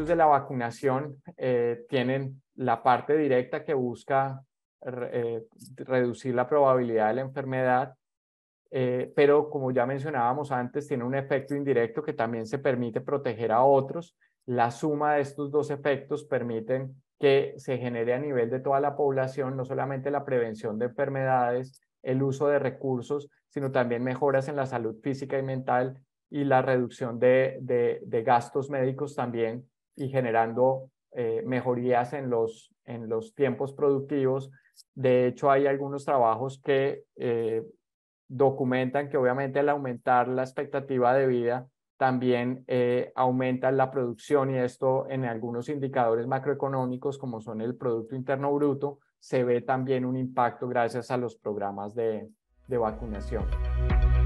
de la vacunación tienen la parte directa que busca reducir la probabilidad de la enfermedad, pero como ya mencionábamos antes, tiene un efecto indirecto que también se permite proteger a otros. La suma de estos dos efectos permiten que se genere a nivel de toda la población no solamente la prevención de enfermedades, el uso de recursos, sino también mejoras en la salud física y mental y la reducción de gastos médicos también, y generando mejorías en los tiempos productivos. De hecho, hay algunos trabajos que documentan que obviamente al aumentar la expectativa de vida también aumenta la producción, y esto en algunos indicadores macroeconómicos como son el Producto Interno Bruto se ve también un impacto gracias a los programas de vacunación.